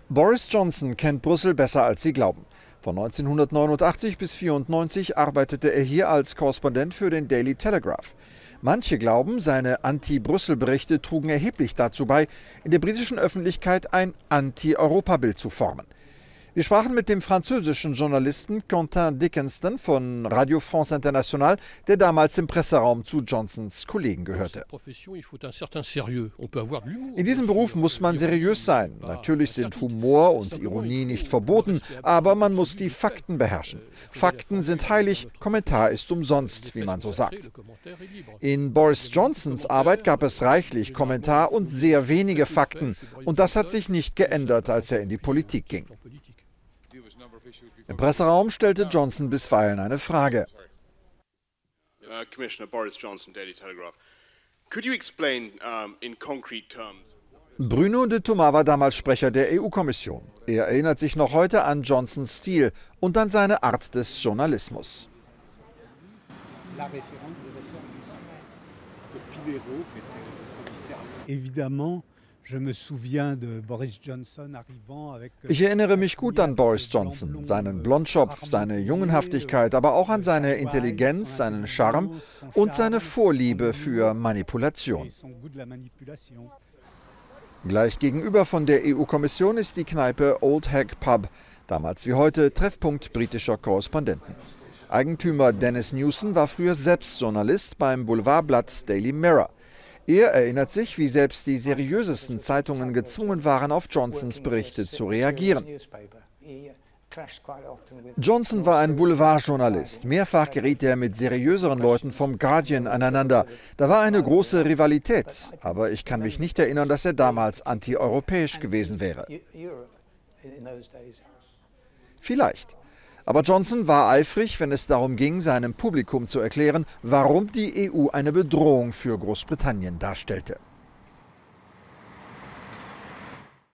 Boris Johnson kennt Brüssel besser, als Sie glauben. Von 1989 bis 1994 arbeitete er hier als Korrespondent für den Daily Telegraph. Manche glauben, seine Anti-Brüssel-Berichte trugen erheblich dazu bei, in der britischen Öffentlichkeit ein Anti-Europa-Bild zu formen. Wir sprachen mit dem französischen Journalisten Quentin Dickinson von Radio France International, der damals im Presseraum zu Johnsons Kollegen gehörte. In diesem Beruf muss man seriös sein. Natürlich sind Humor und Ironie nicht verboten, aber man muss die Fakten beherrschen. Fakten sind heilig, Kommentar ist umsonst, wie man so sagt. In Boris Johnsons Arbeit gab es reichlich Kommentar und sehr wenige Fakten. Und das hat sich nicht geändert, als er in die Politik ging. Im Presseraum stellte Johnson bisweilen eine Frage. Bruno de Thomas war damals Sprecher der EU-Kommission. Er erinnert sich noch heute an Johnsons Stil und an seine Art des Journalismus. Ich erinnere mich gut an Boris Johnson, seinen Blondschopf, seine Jungenhaftigkeit, aber auch an seine Intelligenz, seinen Charme und seine Vorliebe für Manipulation. Gleich gegenüber von der EU-Kommission ist die Kneipe Old Hag Pub, damals wie heute Treffpunkt britischer Korrespondenten. Eigentümer Dennis Newson war früher selbst Journalist beim Boulevardblatt Daily Mirror. Er erinnert sich, wie selbst die seriösesten Zeitungen gezwungen waren, auf Johnsons Berichte zu reagieren. Johnson war ein Boulevardjournalist. Mehrfach geriet er mit seriöseren Leuten vom Guardian aneinander. Da war eine große Rivalität. Aber ich kann mich nicht erinnern, dass er damals antieuropäisch gewesen wäre. Vielleicht. Aber Johnson war eifrig, wenn es darum ging, seinem Publikum zu erklären, warum die EU eine Bedrohung für Großbritannien darstellte.